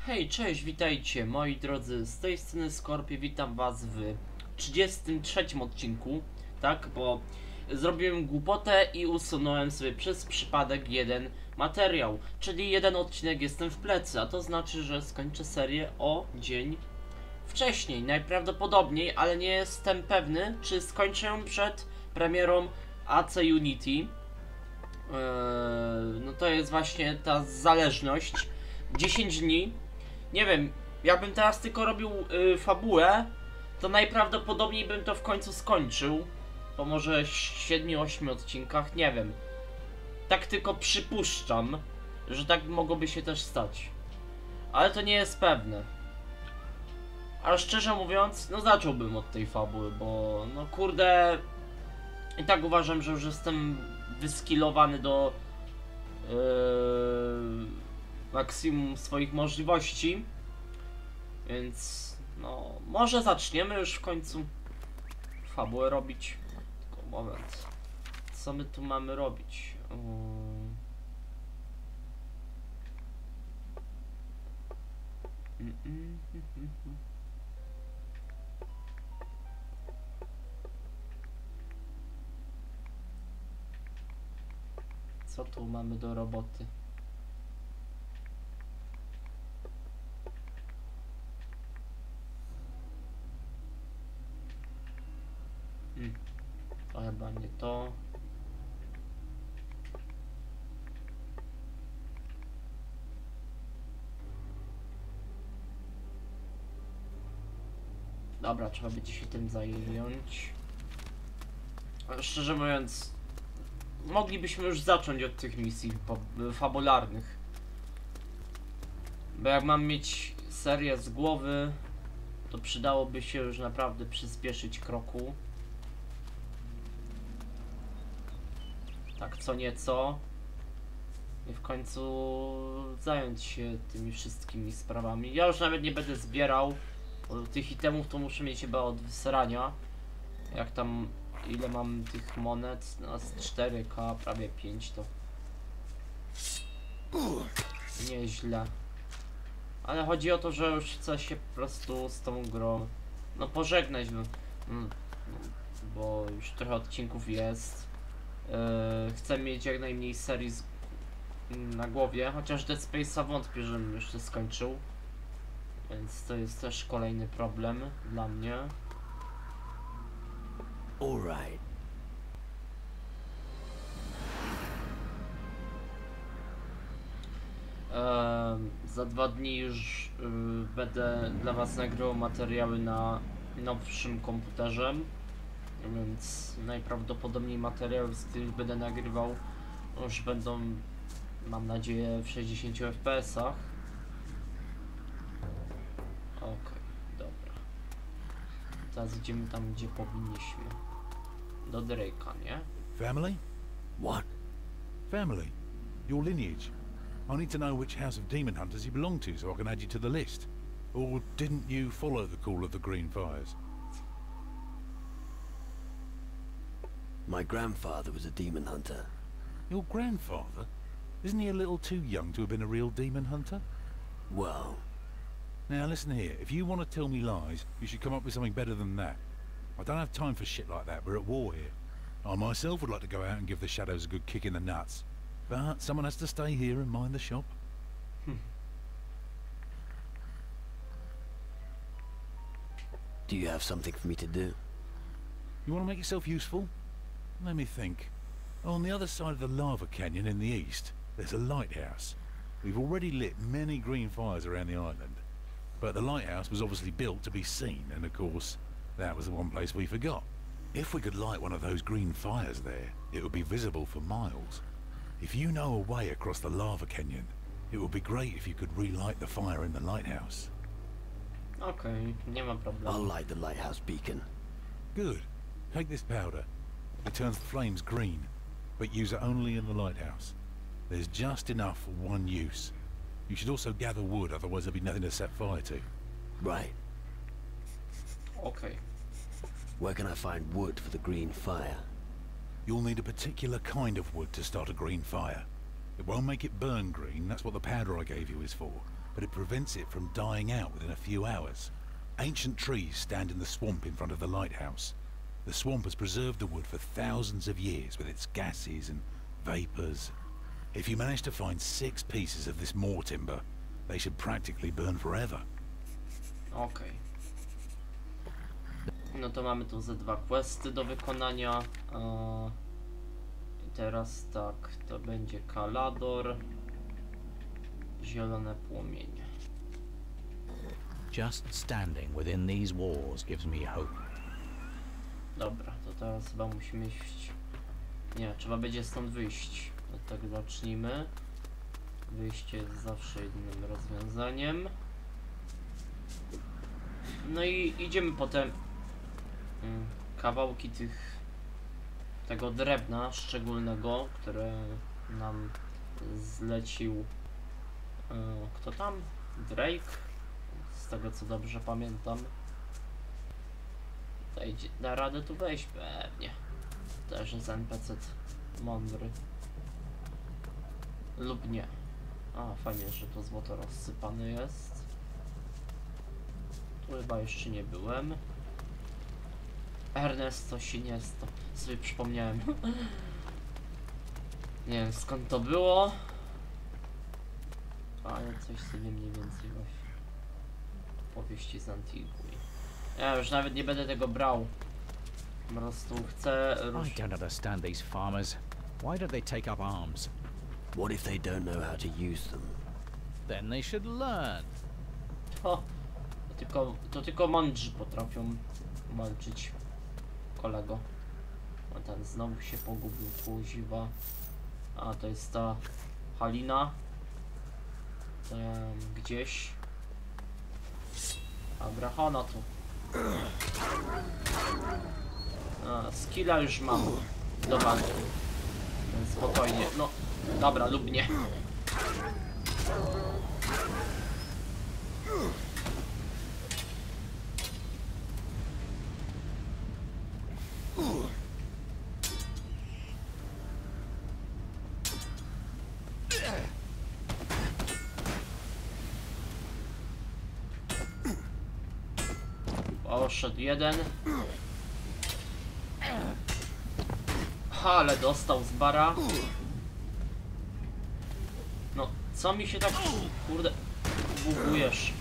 Hej, cześć, witajcie moi drodzy, z tej strony Skorpion, witam was w 33 odcinku, tak, bo zrobiłem głupotę i usunąłem sobie przez przypadek jeden materiał, czyli jeden odcinek jestem w plecy, a to znaczy, że skończę serię o dzień wcześniej, najprawdopodobniej, ale nie jestem pewny, czy skończę ją przed premierą AC Unity. No to jest właśnie ta zależność, 10 dni. Nie wiem, jakbym teraz tylko robił fabułę, to najprawdopodobniej bym to w końcu skończył. Po może 7-8 odcinkach, nie wiem. Tak tylko przypuszczam, że tak mogłoby się też stać. Ale to nie jest pewne. Ale szczerze mówiąc, no zacząłbym od tej fabuły, bo no kurde... I tak uważam, że już jestem wyskillowany do maksimum swoich możliwości. Więc no, może zaczniemy już w końcu fabułę robić. Tylko moment. Co my tu mamy robić? Co tu mamy do roboty? To chyba nie to. Dobra, trzeba będzie się tym zająć. Ale szczerze mówiąc, moglibyśmy już zacząć od tych misji fabularnych. Bo jak mam mieć serię z głowy, to przydałoby się już naprawdę przyspieszyć kroku. Tak co nieco. I w końcu zająć się tymi wszystkimi sprawami. Ja już nawet nie będę zbierał, bo tych itemów to muszę mieć chyba od wysrania. Jak tam, ile mam tych monet? No z 4K, prawie 5 to nieźle. Ale chodzi o to, że już chcę się po prostu z tą grą no pożegnać, bo już trochę odcinków jest. Chcę mieć jak najmniej serii na głowie, chociaż Dead Space'a wątpię, żebym jeszcze skończył. Więc to jest też kolejny problem dla mnie. Alright. Za 2 dni już będę dla was nagrywał materiały na nowszym komputerze. Więc najprawdopodobniej materiały, z których będę nagrywał, już będą, mam nadzieję, w 60 fps-ach. Okej, dobra. Teraz idziemy tam, gdzie powinniśmy. Do Drake'a, nie? Family? What? Family. Your lineage. I need to know which house of demon hunters you belong to so I can add you to the list. Or didn't you follow the call of the Green Fires? My grandfather was a demon hunter. Your grandfather? Isn't he a little too young to have been a real demon hunter? Well, Now listen here, if you want to tell me lies, you should come up with something better than that. I don't have time for shit like that, we're at war here. I myself would like to go out and give the shadows a good kick in the nuts. But someone has to stay here and mind the shop. do you have something for me to do? You want to make yourself useful? Let me think. On the other side of the lava canyon in the east, there's a lighthouse. We've already lit many green fires around the island. But the lighthouse was obviously built to be seen, and of course, that was the one place we forgot. If we could light one of those green fires there, it would be visible for miles. If you know a way across the lava canyon, it would be great if you could relight the fire in the lighthouse. Okej, nie ma problemu. I'll light the lighthouse beacon. Good. Take this powder. It turns the flames green, but use it only in the lighthouse. There's just enough for one use. You should also gather wood, otherwise there'll be nothing to set fire to. Right. Okej. Where can I find wood for the green fire? You'll need a particular kind of wood to start a green fire. It won't make it burn green, that's what the powder I gave you is for. but it prevents it from dying out within a few hours. Ancient trees stand in the swamp in front of the lighthouse. The swamp has preserved the wood for thousands of years with its gases and vapors. If you manage to find 6 pieces of this moor timber, they should practically burn forever. Okej. No to mamy tu ze 2 questy do wykonania. I teraz tak, to będzie Kalador. Zielone płomienie. Just standing within these walls gives me hope. Dobra, to teraz chyba musimy iść. Nie, trzeba będzie stąd wyjść. No tak zacznijmy. Wyjście jest zawsze jedynym rozwiązaniem. No i idziemy potem kawałki tego drewna szczególnego, które nam zlecił kto tam? Drake? Z tego co dobrze pamiętam. Da radę tu wejść? Pewnie. Też jest NPC mądry. Lub nie. A, fajnie, że to złoto rozsypane jest. Tu chyba jeszcze nie byłem. Ernesto Siniesto. Sobie przypomniałem. Nie wiem skąd to było. Ale coś sobie mniej więcej właśnie. Powieści z Antigui. Ja już nawet nie będę tego brał. Po prostu chcę I don't understand these farmers. Why don't they take up arms? What if they don't know how to use them? Then they should learn. To tylko mądrzy potrafią walczyć, kolego. O, ten znowu się pogubił, kuziwa. A, to jest ta Halina. Gdzieś. Dobra, ona tu. Skilla już mam do walki. Więc spokojnie, no. Dobra, lub nie. Poszedł jeden. Ale dostał z bara. No, co mi się tak, kurde, bugujesz?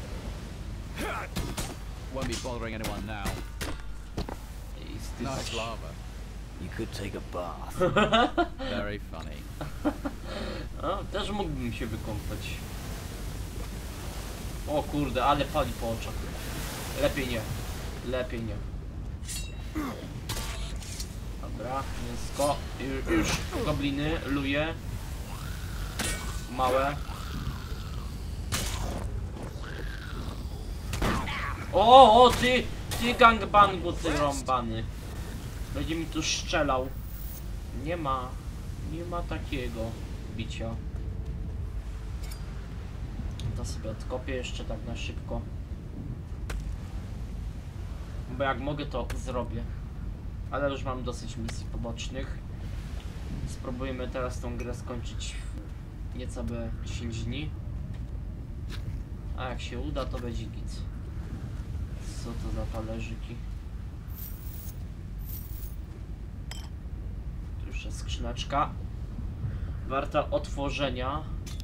Won't be bothering anyone now. Nice lava. You could take a bath. Very funny. A, też mógłbym się wykąpać. O kurde, ale pali po oczach. Lepiej nie. Lepiej nie. Dobra, mięsko. Już gobliny luje. Małe. O, ty gangbangu, ty rąbany. Będzie mi tu strzelał. Nie ma takiego bicia. To sobie odkopię jeszcze tak na szybko. Bo jak mogę, to zrobię. Ale już mam dosyć misji pobocznych. Spróbujemy teraz tą grę skończyć w niecałe 10 dni. A jak się uda, to będzie git. Co to za talerzyki? Tu już jest skrzyneczka. Warta otworzenia.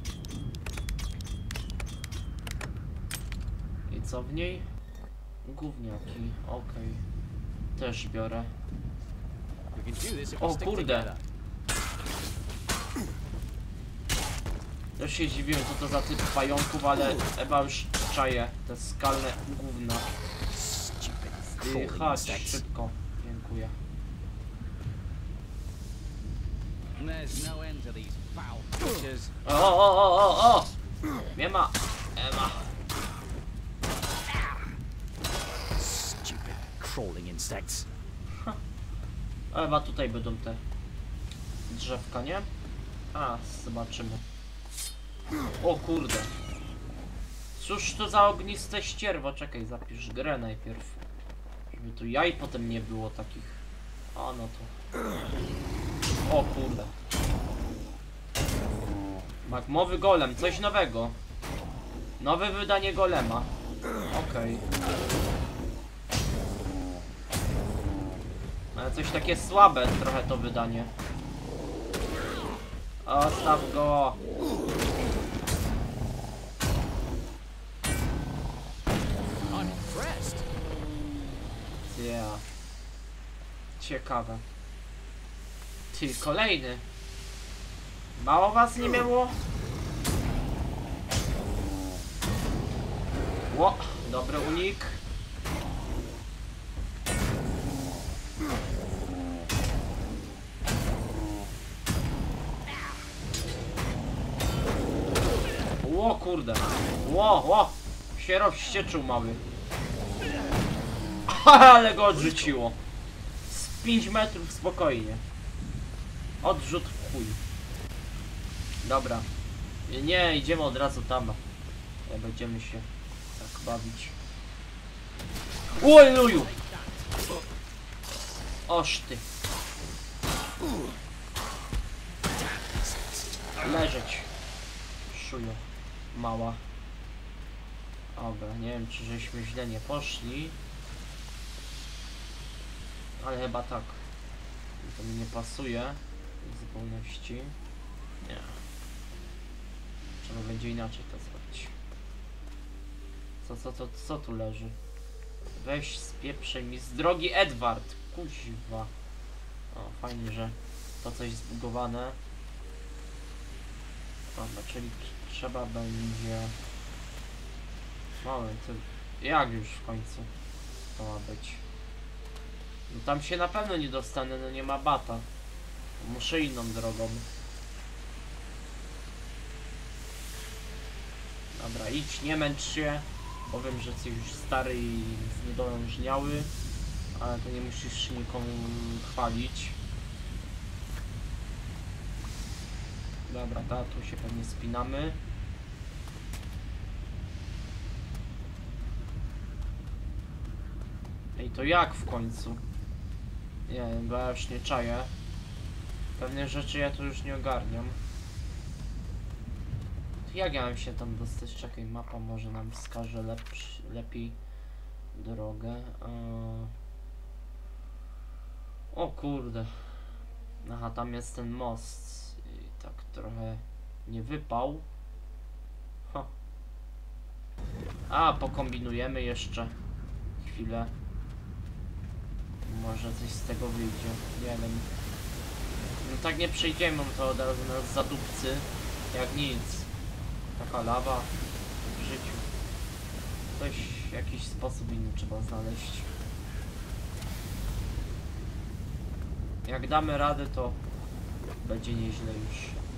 I co w niej? Gówniaki, okej. Też biorę. O kurde! Też się dziwiłem, co to za typ pająków, ale chyba już czaję te skalne gówna. Chodź, szybko. Dziękuję. O! Nie ma! Crawling insects. Chyba tutaj będą te drzewka, nie? A, zobaczymy. O kurde. Cóż to za ogniste ścierwo? Czekaj, zapisz grę najpierw. Żeby tu jaj potem nie było takich. A no to. O kurde. Magmowy golem, coś nowego. Nowe wydanie Golema. Okej. Ale coś takie słabe trochę to wydanie. Ostaw go. I'm impressed. Yeah. Ciekawe. Ty, kolejny. Mało was nie miało? Ło, dobry unik. Ło, kurde. Ło. Się rozścieczył mały. Ale go odrzuciło. Z 5 metrów spokojnie. Odrzut w chuj. Dobra. Nie, idziemy od razu tam. Będziemy się tak bawić. Oj, luju! Oż ty. Leżeć. Szujo. Mała. Dobra, nie wiem, czy żeśmy źle nie poszli. Ale chyba tak. To mi nie pasuje. W zupełności. Nie. Trzeba będzie inaczej to zrobić. Co tu leży? Weź spieprzej mi z drogi, Edward. Kuźwa. O, fajnie, że to coś zbugowane. Dobra, czyli trzeba będzie... Moment, jak już w końcu to ma być? No tam się na pewno nie dostanę, no nie ma bata. Muszę inną drogą. Dobra, idź, nie męcz się. Powiem, że jesteś już stary i zniedolężniały, ale to nie musisz nikomu chwalić. Dobra, tu się pewnie spinamy. Ej, to jak w końcu? Nie wiem, bo ja już nie czaję. Pewne rzeczy ja tu już nie ogarniam. Jak ja mam się tam dostać? Czekaj, mapa może nam wskaże lepiej drogę. O kurde. Aha, tam jest ten most. I tak trochę nie wypał. Ha. A, pokombinujemy jeszcze chwilę. Może coś z tego wyjdzie. Nie wiem. No tak nie przejdziemy, to od razu nas zadupcy. Jak nic. Taka lawa w życiu. Jakiś sposób inny trzeba znaleźć. Jak damy radę, to będzie nieźle już.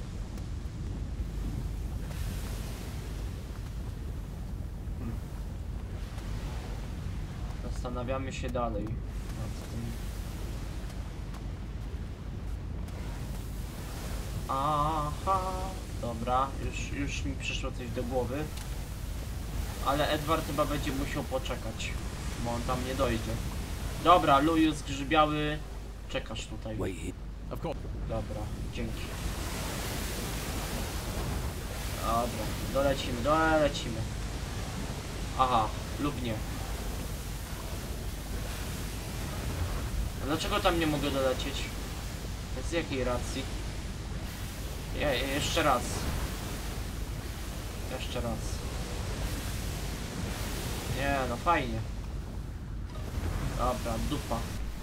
Zastanawiamy się dalej nad tym. Aha, dobra, już mi przyszło coś do głowy. Ale Edward chyba będzie musiał poczekać, bo on tam nie dojdzie. Dobra, Luju zgrzybiały, czekasz tutaj. Dobra, dzięki. Dobra, dolecimy. Aha, lub nie. A dlaczego tam nie mogę dolecieć? Z jakiej racji? Jeszcze raz. Nie, no fajnie. Dobra, dupa.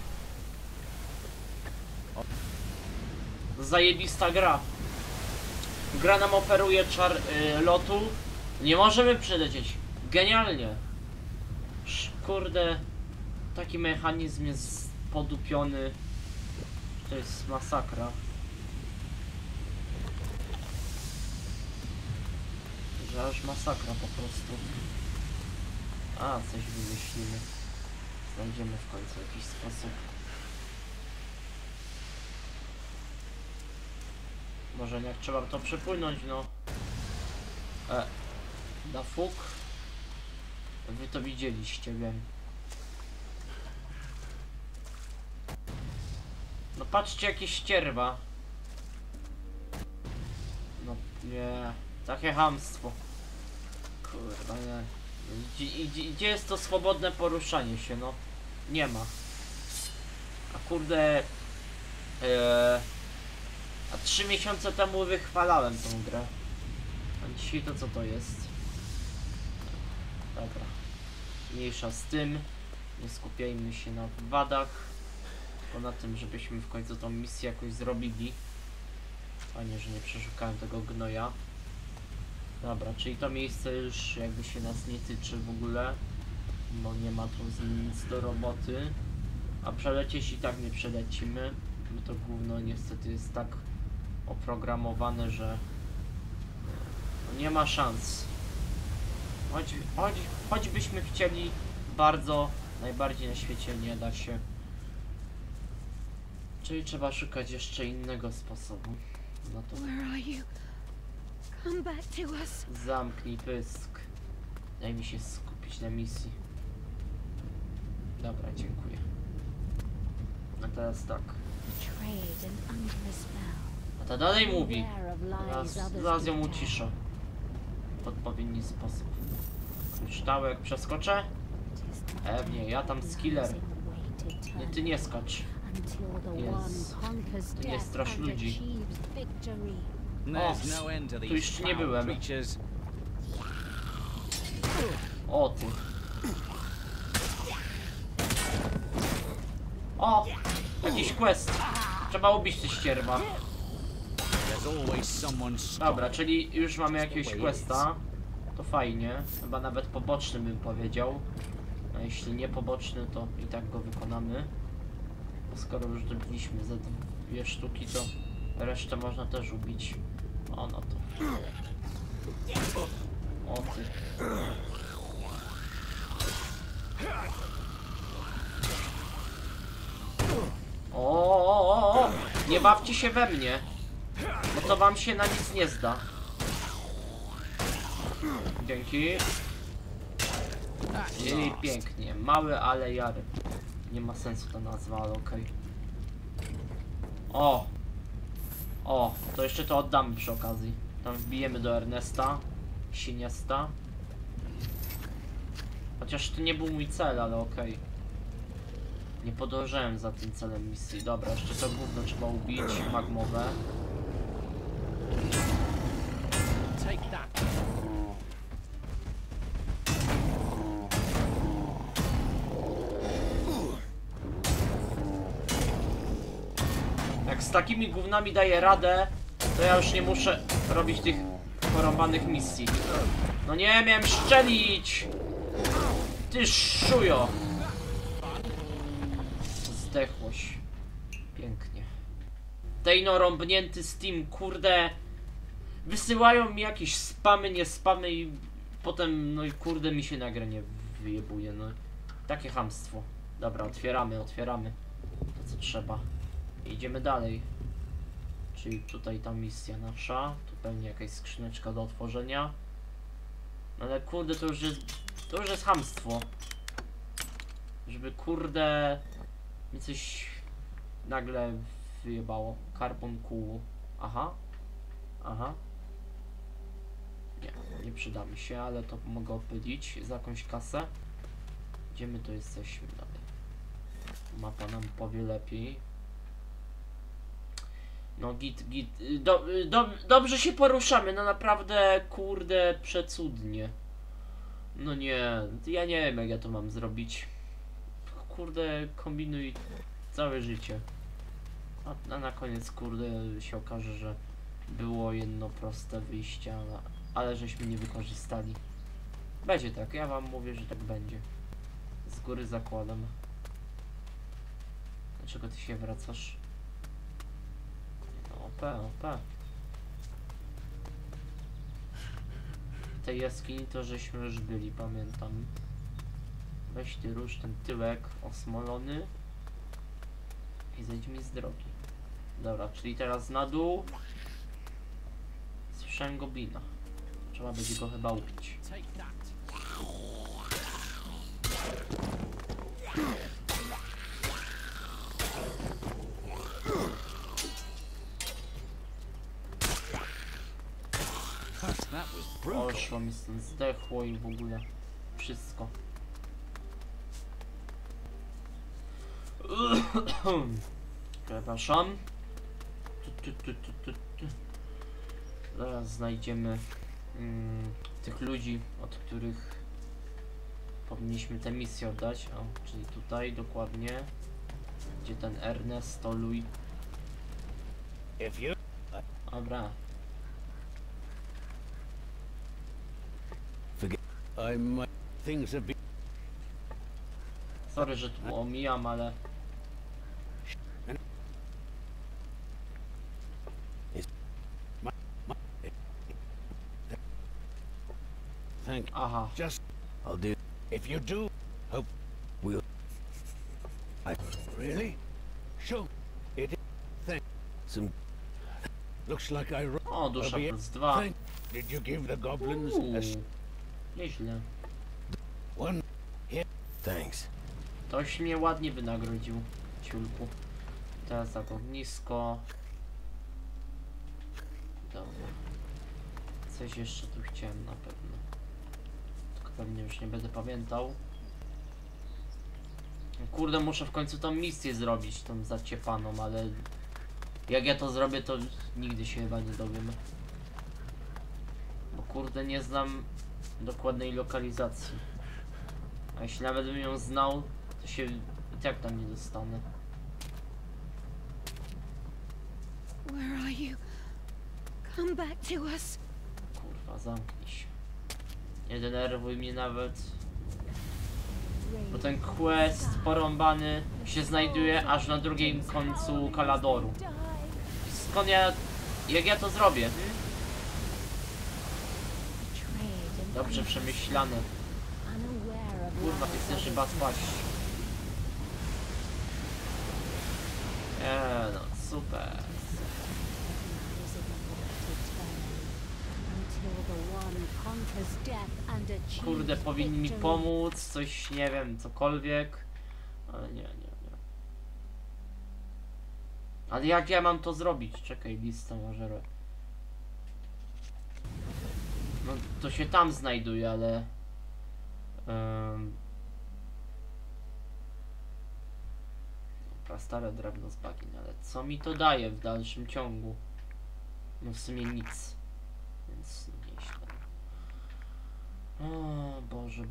Zajebista gra. Gra nam oferuje czar lotu. Nie możemy przelecieć. Genialnie. Kurde. Taki mechanizm jest podupiony. To jest masakra. Że aż masakra po prostu. A, coś wymyślimy. Znajdziemy w końcu jakiś sposób. Może jak trzeba to przepłynąć, no. Na fuk. Wy to widzieliście, wiem. No patrzcie, jakieś ścierwa. No nie. Takie chamstwo. Kurwa, nie. Gdzie jest to swobodne poruszanie się, no? Nie ma. A kurde... a 3 miesiące temu wychwalałem tą grę. A dzisiaj to co to jest? Dobra. Mniejsza z tym. Nie skupiajmy się na wadach. Tylko na tym, żebyśmy w końcu tą misję jakoś zrobili. Fajnie, że nie przeszukałem tego gnoja. Dobra, czyli to miejsce już jakby się nas nie tyczy w ogóle. Bo nie ma tu z nim nic do roboty. A przelecieć i tak nie przelecimy. Bo to gówno niestety jest tak oprogramowane, że no nie ma szans. Choćbyśmy chcieli bardzo, najbardziej na świecie nie da się. Czyli trzeba szukać jeszcze innego sposobu. No to Where are you? Come back to us. zamknij pysk. Daj mi się skupić na misji. Dobra, dziękuję. A teraz tak. Betrayed and under a spell. A ta dalej mówi. Aware of lies Zaraz others ją can tell. uciszę. W odpowiedni sposób. Kryształek przeskoczę? Tis the Pewnie, ja tam skiller. rising way to Nie, turn ty nie skacz. until the Jest. one conquers To nie death strasz and ludzi. achieves victory. There's no end to tu these jeszcze nie foul byłem. creatures. O ty. O! Jakiś quest. Trzeba ubić te ścierwa. There's always someone Dobra, czyli już mamy jakiegoś questa. To fajnie. Chyba nawet poboczny bym powiedział. A jeśli nie poboczny, to i tak go wykonamy. Bo skoro już dobiliśmy ze 2 sztuki, to resztę można też ubić. O, no to. O ty. O, nie bawcie się we mnie, bo to wam się na nic nie zda. Dzięki. I pięknie. Mały, ale jary. Nie ma sensu ta nazwa, ale okej. O! O, to jeszcze to oddamy przy okazji. Tam wbijemy do Ernesta. Siniesta. Chociaż to nie był mój cel, ale okej. Nie podążałem za tym celem misji. Dobra, jeszcze to gówno trzeba ubić, magmowe. Take that. Jak z takimi gównami daję radę, to ja już nie muszę robić tych porąbanych misji. No nie, miałem szczelić! Ty szujo! Zdechłoś. Pięknie. Tej no rąbnięty Steam, kurde. Wysyłają mi jakieś spamy, nie spamy i potem, no i kurde mi się na grę nie wyjebuje, no. Takie chamstwo. Dobra, otwieramy. To co trzeba. Idziemy dalej. Czyli tutaj ta misja nasza. Tu pewnie jakaś skrzyneczka do otworzenia. No ale kurde, to już jest chamstwo. Żeby kurde mi coś nagle wyjebało. Carbon kół. Aha. Nie przyda mi się, ale to mogę opylić za jakąś kasę. Gdzie my tu jesteśmy dalej? Mapa nam powie lepiej. No git. Dobrze się poruszamy, no naprawdę, kurde, przecudnie. No nie, ja nie wiem jak ja to mam zrobić. Kurde, kombinuj całe życie. A na koniec, kurde, się okaże, że było jedno proste wyjście, ale żeśmy nie wykorzystali. Będzie tak, ja wam mówię, że tak będzie. Z góry zakładam. Dlaczego ty się wracasz? OP. W tej jaskini to żeśmy już byli, pamiętam. Weź ty rusz ten tyłek osmolony i zejdź mi z drogi. Dobra, czyli teraz na dół. Słyszałem goblina. Trzeba będzie go chyba ubić. Take that. That was brutal. poszło mi stąd, zdechło i w ogóle wszystko. Przepraszam. Zaraz znajdziemy tych ludzi, od których powinniśmy tę misję oddać. O, czyli tutaj dokładnie. Gdzie ten Ernesto Louis. Dobra. Sorry, że tu omijam, ale... Aha. I'll do. If you do, hope We'll. really? Sure. It is. Thank. Some. Looks like I wrote. O, dusza plus 2. Thank. Did you give the goblins a Nieźle. one? Thanks. Ktoś mnie ładnie wynagrodził, ciulku. Teraz tak ognisko. Dobra. Coś jeszcze tu chciałem na pewno. Tylko pewnie już nie będę pamiętał. Kurde, muszę w końcu tą misję zrobić, tą zaciepaną, ale... Jak ja to zrobię, to nigdy się chyba nie dowiemy. Bo kurde, nie znam dokładnej lokalizacji. A jeśli nawet bym ją znał, to się i tak tam nie dostanę. Where are you? Come back to us. Kurwa, zamknij się. Nie denerwuj mnie nawet. Bo ten quest porąbany się znajduje aż na drugim końcu Kaladoru. Skąd ja... Jak ja to zrobię? Dobrze przemyślane. Kurwa, ty chcesz chyba spaść. No, super. Kurde, powinni mi pomóc, coś, nie wiem, cokolwiek. Ale nie. Ale jak ja mam to zrobić? Czekaj, lista może... No, to się tam znajduje, ale... Stare drewno z bagien, ale co mi to daje w dalszym ciągu? No w sumie nic. Więc nieźle. O Boże.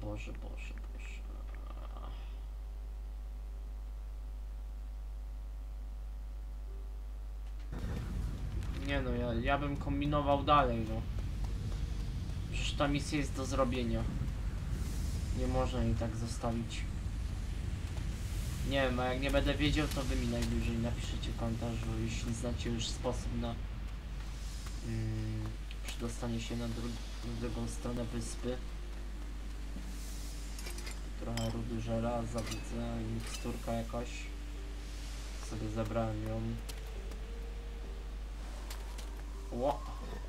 Nie no, ja bym kombinował dalej, no. Przecież ta misja jest do zrobienia. Nie można jej tak zostawić. Nie wiem, a jak nie będę wiedział, to wy mi najwyżej napiszecie w komentarzu, jeśli znacie już sposób na przedostanie się na drugą stronę wyspy. Trochę rudy żelaza, widzę, miksturka jakaś. Sobie zabrałem ją. Ło!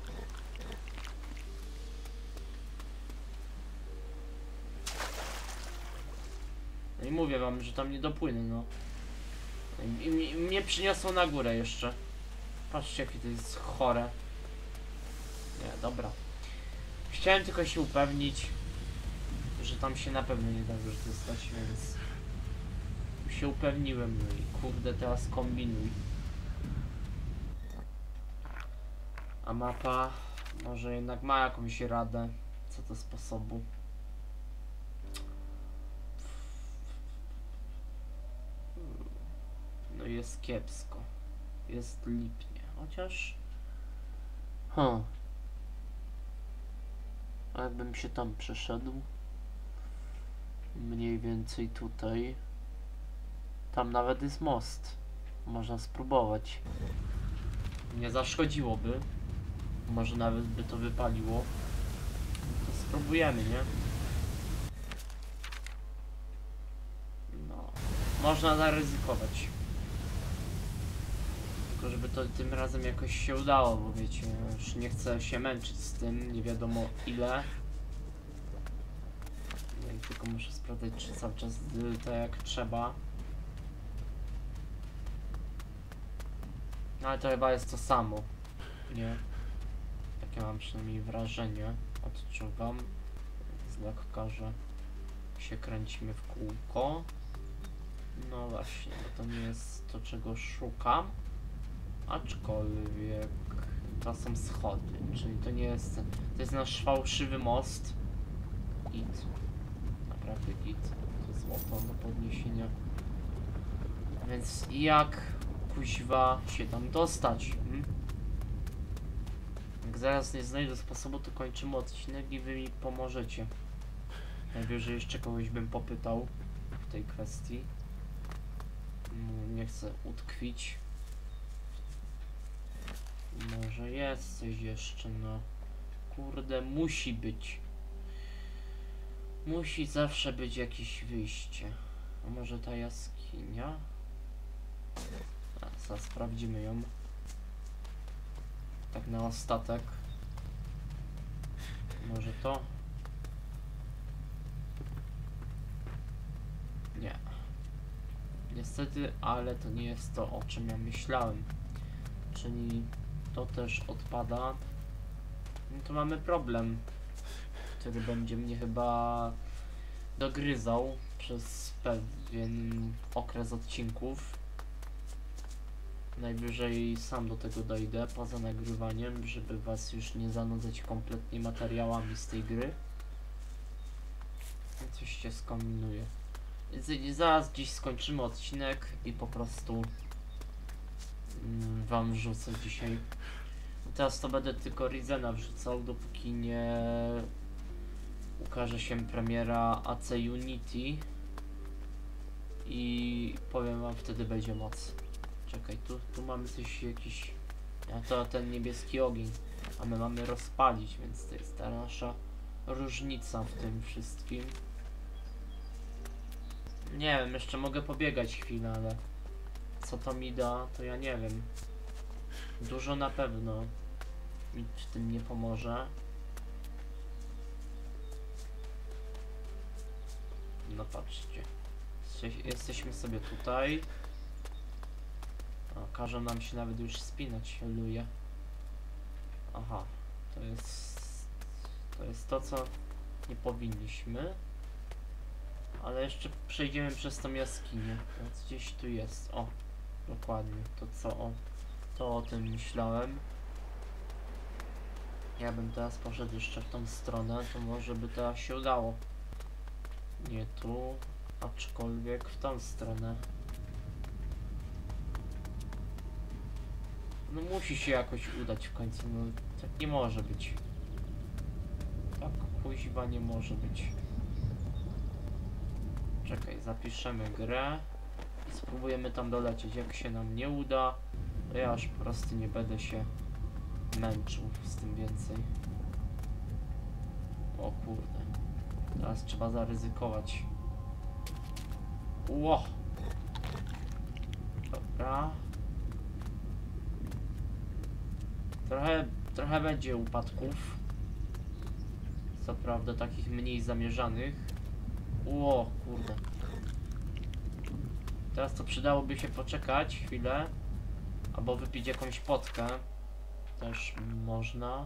No i mówię wam, że tam nie dopłynę, no. I mnie przyniosło na górę jeszcze. Patrzcie, jakie to jest chore. Nie, dobra. Chciałem tylko się upewnić, że tam się na pewno nie da już dostać, więc... się upewniłem, no i kurde, teraz kombinuj. A mapa może jednak ma jakąś radę co do sposobu. No jest kiepsko. Jest lipnie. Chociaż... A jakbym się tam przeszedł? Mniej więcej tutaj. Tam nawet jest most. Można spróbować. Nie zaszkodziłoby. Może nawet by to wypaliło. To spróbujemy, nie? No. Można zaryzykować. Tylko żeby to tym razem jakoś się udało, bo wiecie, już nie chcę się męczyć z tym, nie wiadomo ile. Nie, tylko muszę sprawdzać, czy cały czas tak jak trzeba. No ale to chyba jest to samo, nie? Takie mam przynajmniej wrażenie. odczuwam. Z lekka, że się kręcimy w kółko. No właśnie, to nie jest to, czego szukam. Aczkolwiek to są schody, czyli to nie jest... To jest nasz fałszywy most. Git. Naprawdę git. To złoto do podniesienia. Więc jak kuźwa się tam dostać? Jak zaraz nie znajdę sposobu, to kończymy odcinek i wy mi pomożecie. Najwyżej jeszcze kogoś bym popytał w tej kwestii. Nie chcę utkwić. Może jest coś jeszcze, no. Kurde, musi być. Musi zawsze być jakieś wyjście. A może ta jaskinia? Zaraz sprawdzimy ją. Tak na ostatek. Może to? Nie. Niestety, ale to nie jest to, o czym ja myślałem. Czyli to też odpada. No to mamy problem, który będzie mnie chyba dogryzał przez pewien okres odcinków. Najwyżej sam do tego dojdę poza nagrywaniem, żeby was już nie zanudzać kompletnie materiałami z tej gry. Coś się skombinuje. Więc zaraz gdzieś skończymy odcinek i po prostu wam wrzucę dzisiaj. Teraz to będę tylko Rizena wrzucał, dopóki nie ukaże się premiera AC Unity i powiem wam, wtedy będzie moc. Czekaj, tu mamy coś jakiś... A to ten niebieski ogień, a my mamy rozpalić, więc to jest ta nasza różnica w tym wszystkim. Nie wiem, jeszcze mogę pobiegać chwilę, ale co to mi da, to ja nie wiem. Dużo na pewno mi w tym nie pomoże. No patrzcie. Jesteśmy sobie tutaj. O, każe nam się nawet już spinać, luje. Aha, to jest to, co nie powinniśmy. Ale jeszcze przejdziemy przez tą jaskinię. Więc gdzieś tu jest. O, dokładnie. To co? O, to o tym myślałem. Ja bym teraz poszedł jeszcze w tą stronę, to może by teraz się udało. Nie tu, aczkolwiek w tą stronę. No musi się jakoś udać w końcu, no tak nie może być. Tak kuźwa nie może być. Czekaj, zapiszemy grę i spróbujemy tam dolecieć. Jak się nam nie uda, to ja aż po prostu nie będę się męczył z tym więcej. O kurde. Teraz trzeba zaryzykować. Ło! Dobra. Trochę będzie upadków. Co prawda takich mniej zamierzanych. Ło, kurde. Teraz to przydałoby się poczekać chwilę. Albo wypić jakąś potkę. Też można.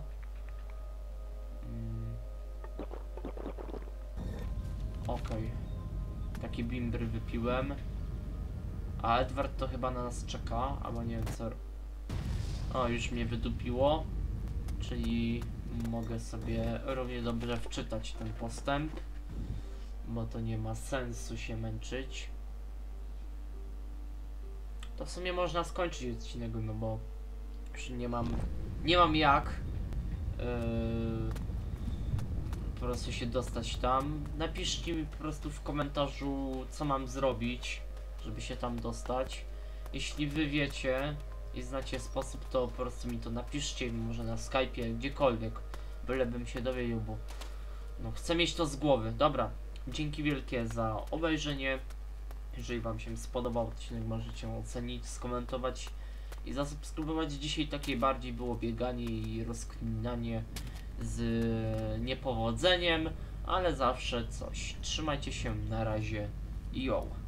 Okej. Taki bimbry wypiłem. A Edward to chyba na nas czeka. Albo nie wiem co. O, już mnie wydupiło. Czyli mogę sobie równie dobrze wczytać ten postęp. Bo to nie ma sensu się męczyć. To w sumie można skończyć odcinek, no bo już nie mam jak po prostu się dostać tam. Napiszcie mi po prostu w komentarzu, co mam zrobić, żeby się tam dostać. Jeśli wy wiecie i znacie sposób, to po prostu mi to napiszcie, może na Skype'ie, gdziekolwiek, bylebym się dowiedział, bo no, chcę mieć to z głowy. Dobra, dzięki wielkie za obejrzenie. Jeżeli wam się spodobał odcinek, możecie ocenić, skomentować i zasubskrybować. Dzisiaj takie bardziej było bieganie i rozkminanie z niepowodzeniem, ale zawsze coś. Trzymajcie się, na razie, yo!